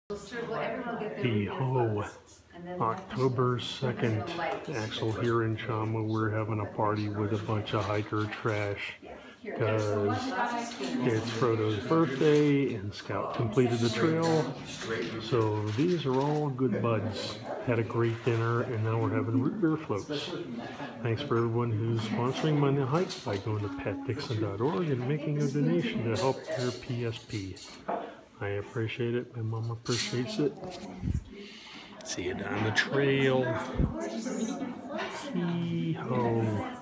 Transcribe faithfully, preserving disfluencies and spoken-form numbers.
Hey ho, October second, Axel here in Chama. We're having a party with a bunch of hiker trash because it's Frodo's birthday and Scout completed the trail. So these are all good buds. Had a great dinner and now we're having root beer floats. Thanks for everyone who's sponsoring my hike by going to pat dixon dot org and making a donation to help their P S P. I appreciate it. My mom appreciates it. See you down the trail. Hee ho.